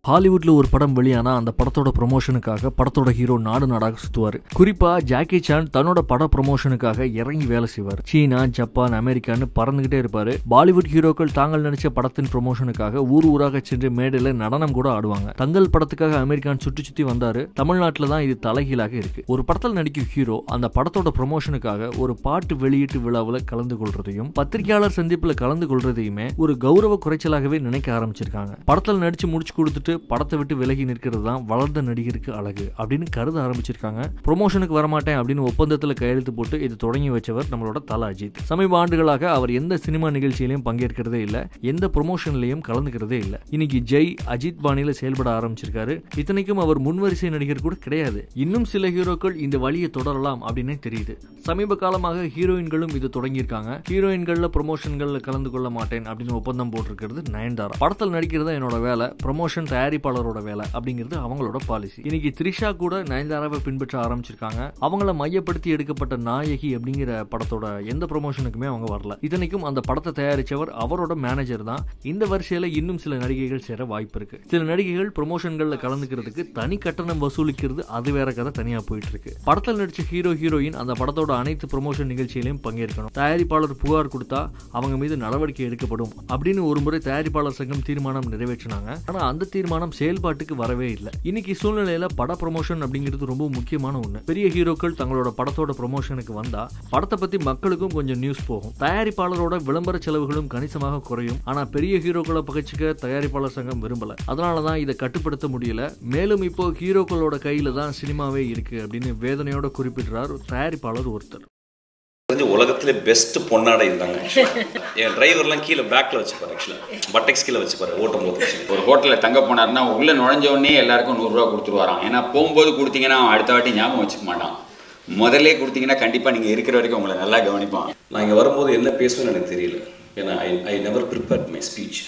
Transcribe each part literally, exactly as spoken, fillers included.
ஹாலிவுட்ல ஒரு படம் வெளியானா அந்த படத்தோட ப்ரொமோஷனுக்காக படத்தோட ஹீரோ நாடு நாடாக சுத்துவாரு. குறிப்பா ஜாக்கி சான் தன்னோட பட ப்ரொமோஷனுக்காக இறங்கி வேலை செய்வார். சீனா, ஜப்பான், அமெரிக்கான்னு பறந்துகிட்டே இருப்பாரு. பாலிவுட் ஹீரோக்கள் தாங்கள் நடிச்ச படத்தின் ப்ரொமோஷனுக்காக ஊர் ஊராக சென்று மேடையில நடனம் கூட ஆடுவாங்க. தங்கள் படத்துக்காக அமெரிக்கான் சுற்றி சுற்றி வந்தாரு. தமிழ்நாட்டில தான் இது தலைகீழாக இருக்கு. ஒரு படத்தில் நடிக்கும் ஹீரோ அந்த படத்தோட ப்ரொமோஷனுக்காக ஒரு பாட்டு வெளியீட்டு விழாவில் கலந்து கொள்றதையும் பத்திரிகையாளர் சந்திப்புல கலந்து கொள்றதையுமே ஒரு கௌரவ குறைச்சலாகவே நினைக்க ஆரம்பிச்சிருக்காங்க. படத்தில் நடிச்சு முடிச்சு கொடுத்துட்டு படத்தை விட்டு விலகி நிற்கிறது தான் வளர்ந்த நடிகருக்கு அழகு அப்படின்னு கருத ஆரம்பிச்சிருக்காங்க. ப்ரொமோஷனுக்கு வரமாட்டேன் அப்படின்னு ஒப்பந்தத்தில் கையெழுத்து போட்டு இது தொடங்கி வச்சவர் நம்மளோட தல அஜித். சமீப ஆண்டுகளாக அவர் எந்த சினிமா நிகழ்ச்சியிலையும் பங்கேற்கிறதே இல்ல, எந்த ப்ரொமோஷன்லையும் கலந்துக்கிறதே இல்ல. இன்னைக்கு ஜெய் அஜித் பாணியில செயல்பட ஆரம்பிச்சிருக்காரு. இத்தனைக்கும் அவர் முன்வரிசை நடிகர் கூட கிடையாது. இன்னும் சில ஹீரோக்கள் இந்த வழியை தொடரலாம் அப்படின்னே தெரியுது. சமீப காலமாக ஹீரோயின்களும் இது தொடங்கியிருக்காங்க. ஹீரோயின்கள்ல ப்ரொமோஷன்கள்ல கலந்து கொள்ள மாட்டேன் அப்படின்னு ஒப்பந்தம் போட்டிருக்கிறது நயன்தாரா. படத்தில் நடிக்கிறதா என்னோட வேலை, ப்ரொமோஷன் தயாரிப்பாளரோட வேலை அப்படிங்கிறது அவங்களோட பாலிசி. இன்னைக்கு த்ரிஷா கூட நயன்தாராவை பின்பற்ற ஆரம்பிச்சிருக்காங்க. அவங்கள மையப்படுத்தி எடுக்கப்பட்ட நாயகி அப்படிங்கிற படத்தோட எந்த ப்ரொமோஷனுக்குமே அவங்க வரல. இதனைக்கும் அந்த படத்தை தயாரிச்சவர் அவரோட மேனேஜர் தான். இந்த வரிசையில இன்னும் சில நடிகைகள் சேர வாய்ப்பு இருக்கு. சில நடிகைகள் ப்ரொமோஷன்கள்ல கலந்துக்கிறதுக்கு தனி கட்டணம் வசூலிக்கிறது அது வேற கதை தனியா போயிட்டு இருக்கு. படத்தில் நடிச்ச ஹீரோ ஹீரோயின் அந்த படத்தோட அனைத்து ப்ரொமோஷன் நிகழ்ச்சியிலையும் பங்கேற்கணும். தயாரிப்பாளர் புகார் கொடுத்தா அவங்க மீது நடவடிக்கை எடுக்கப்படும் அப்படின்னு ஒரு முறை தயாரிப்பாளர் சங்கம் தீர்மானம் நிறைவேற்றினாங்க. ஆனா அந்த தீர்மானம் செயல்பாட்டுக்கு வரவே இல்லை. இன்னைக்கு சூழ்நிலையில பட ப்ரொமோஷன் அப்படிங்கிறது ரொம்ப முக்கியமான ஒண்ணு. பெரிய ஹீரோக்கள் தங்களோட படத்தோட ப்ரொமோஷனுக்கு வந்தா படத்தை பத்தி மக்களுக்கும் கொஞ்சம் நியூஸ் போகும். தயாரிப்பாளரோட விளம்பர செலவுகளும் கணிசமாக குறையும். ஆனா பெரிய ஹீரோக்களை பகிர்ச்சிக்க தயாரிப்பாளர் சங்கம் விரும்பல. அதனாலதான் இதை கட்டுப்படுத்த முடியல. மேலும் இப்போ ஹீரோக்களோட கையில தான் சினிமாவே இருக்கு அப்படின்னு வேதனையோட குறிப்பிடுறார் தயாரிப்பாளர் ஒருத்தர். உலகத்திலே பெஸ்ட் பொன்னாடை இருந்தாங்க. என் டிரைவர்லாம் கீழே பேக்கில் வச்சுப்பாரு. ஆக்சுவலாக பட்டெக்ஸ் கீழே வச்சுப்பாரு ஓட்டும் போது. ஒரு ஹோட்டலில் தங்க போனார்னா உள்ளே நுழைஞ்ச உடனே எல்லாருக்கும் நூறுரூவா கொடுத்துருவாராம். ஏன்னா போகும்போது கொடுத்தீங்கன்னா அடுத்த வாட்டி ஞாபகம் வச்சுக்க மாட்டான். முதல்ல கொடுத்தீங்கன்னா கண்டிப்பாக நீங்கள் இருக்கிற வரைக்கும் உங்களை நல்லா கவனிப்பான். நான் இங்கே வரும்போது என்ன பேசுவேன்னு எனக்கு தெரியல. ஏன்னா I I never prepared my speech.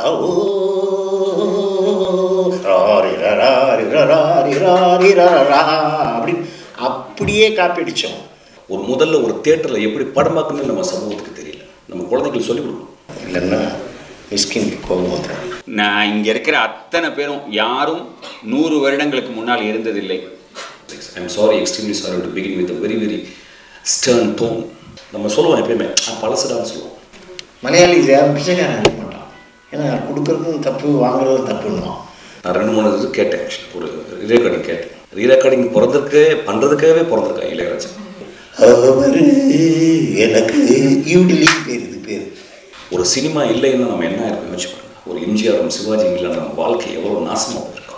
அப்படின்னு அப்படியே காப்பி அடித்தோம். ஒரு முதல்ல ஒரு தியேட்டரில் எப்படி படமாக்குன்னு நம்ம சமூகத்துக்கு தெரியல. நம்ம குழந்தைகளுக்கு சொல்லிக் கொடுக்கணும். இல்லைன்னா மிஸ்கின் கோபம். நான் இங்கே இருக்கிற அத்தனை பேரும் யாரும் நூறு வருடங்களுக்கு முன்னால் இருந்ததில்லை. I am sorry, extremely sorry to begin with very very stern tone. நம்ம சொல்லுவோம் எப்பயுமே பழசுடான்னு சொல்லுவோம். மலையாளி பிச்சைக்காரன் அனுப்ப மாட்டான். ஏன்னா கொடுக்குறதும் தப்பு, வாங்குறதும் தப்புன்னுவான். நான் ரெண்டு மூணு இது கேட்டேன். ஒரு ரீரெக்கார்டிங் கேட்டேன். ரீரெக்கார்டிங் பிறந்திருக்கே பண்ணுறதுக்காகவே பிறந்திருக்கான் இளையராஜா. அவரு எனக்கு யூடிலி பேர் இது பேர். ஒரு சினிமா இல்லைன்னு நம்ம என்ன யோசிச்சு பாருங்க. ஒரு எம்ஜிஆர் சிவாஜி இல்லைன்னா நம்ம வாழ்க்கை எவ்வளோ நாசமாக இருக்கும்.